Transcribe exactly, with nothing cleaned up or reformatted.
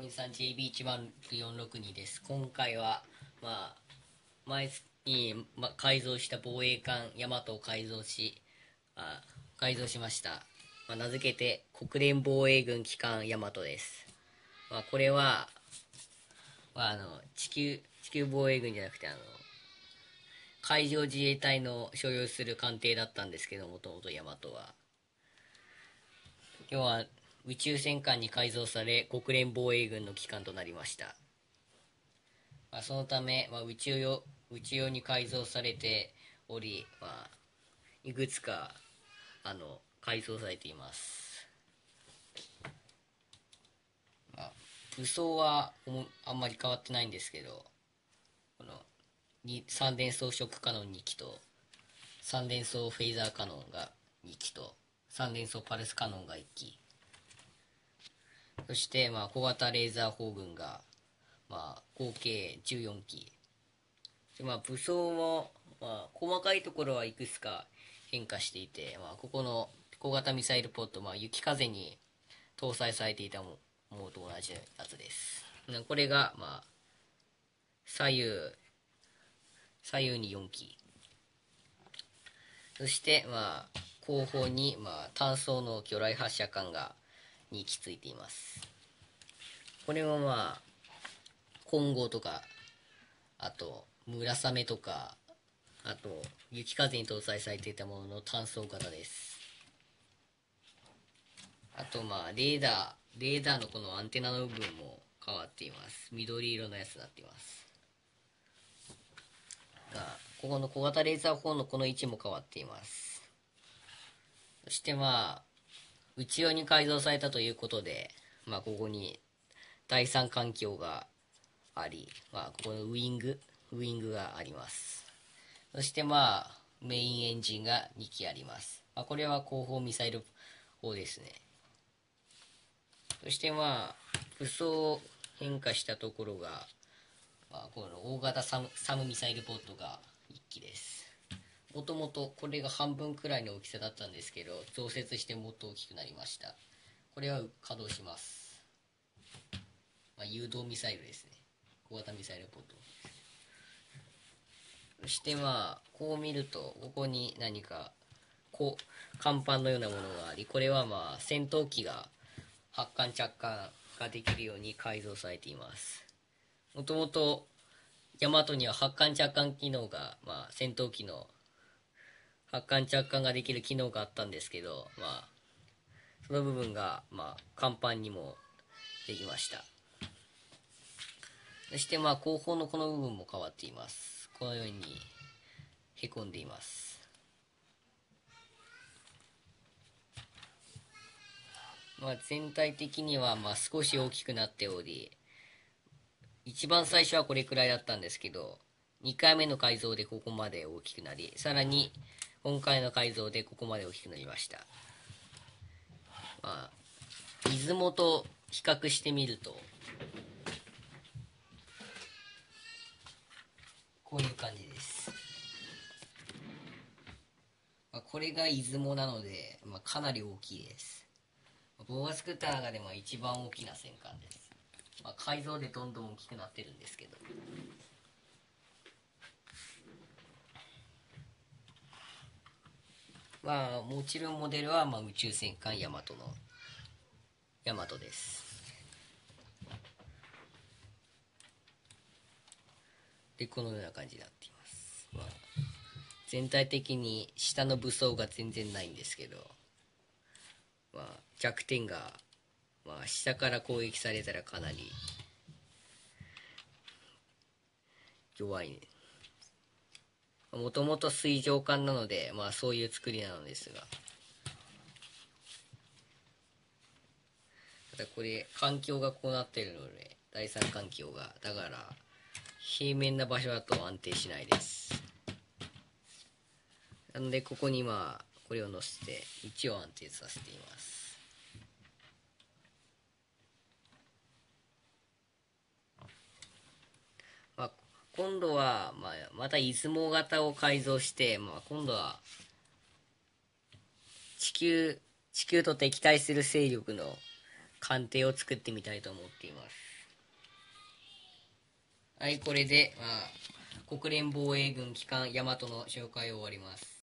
みさん ジェイビーいちまるよんろくに です。今回は、まあ、前に、ま、改造した防衛艦ヤマトを改造し、あ改造しました。まあ、名付けて国連防衛軍機関ヤマトです。まあ、これは、まあ、あの地球地球防衛軍じゃなくてあの海上自衛隊の所有する艦艇だったんですけど、もともとヤマトは今日は宇宙戦艦に改造され国連防衛軍の機関となりました。まあ、そのため、まあ、宇宙用宇宙用に改造されており、まあ、いくつかあの改造されています。まあ、武装はあんまり変わってないんですけど、この三連装飾カノンに機と三連装フェイザーカノンがに機と三連装パルスカノンがいっ機、そして、まあ、小型レーザー砲群が、まあ、合計じゅうよん機で、まあ、武装も、まあ、細かいところはいくつか変化していて、まあ、ここの小型ミサイルポット、まあ、雪風に搭載されていたものと同じやつです。これが、まあ、左右左右によん機、そして、まあ、後方に、まあ、単装の魚雷発射管がに機ついています。これもまあ混合とか、あと村雨とか、あと雪風に搭載されていたものの単装型です。あとまあレーダーレーダーのこのアンテナの部分も変わっています。緑色のやつになっています。がここの小型レーザー砲のこの位置も変わっています。そしてまあ内用に改造されたということで、まあここに第三環境があり、まあここのウィングウィングがあります。そしてまあメインエンジンがに機あります。まあ、これは後方ミサイル砲ですね。そしてまあ武装変化したところが、まあ、この大型サムサムミサイルポットがいっ機です。もともとこれが半分くらいの大きさだったんですけど、増設してもっと大きくなりました。これは稼働します。まあ、誘導ミサイルですね。小型ミサイルポット。そしてまあこう見るとここに何かこう甲板のようなものがあり、これはまあ戦闘機が発艦着艦ができるように改造されています。もともとヤマトには発艦着艦機能が、まあ、戦闘機の発艦着艦ができる機能があったんですけど、まあ、その部分が、まあ、甲板にもできました。そしてまあ後方のこの部分も変わっています。このようにへこんでいます。まあ、全体的にはまあ少し大きくなっており、一番最初はこれくらいだったんですけど、にかいめの改造でここまで大きくなり、さらに今回の改造でここまで大きくなりました。まあ出雲と比較してみるとこういう感じです。まあ、これが出雲なので、まあ、かなり大きいです。ボーアスクーターがでも一番大きな戦艦です。まあ、改造でどんどん大きくなってるんですけど、まあもちろんモデルはまあ宇宙戦艦ヤマトのヤマトです。でこのような感じになっています。まあ、全体的に下の武装が全然ないんですけど、まあ、弱点が、まあ、下から攻撃されたらかなり弱いね。もともと水上艦なので、まあそういう作りなのですが、ただこれ環境がこうなっているので、第三環境がだから平面な場所だと安定しないです。なのでここにまあこれを乗せて位置を安定させています。まあ、今度は、まあ、また出雲型を改造して、まあ、今度は地球地球と敵対する勢力の艦艇を作ってみたいと思っています。はい、これで、まあ、国連防衛軍機関ヤマトの紹介を終わります。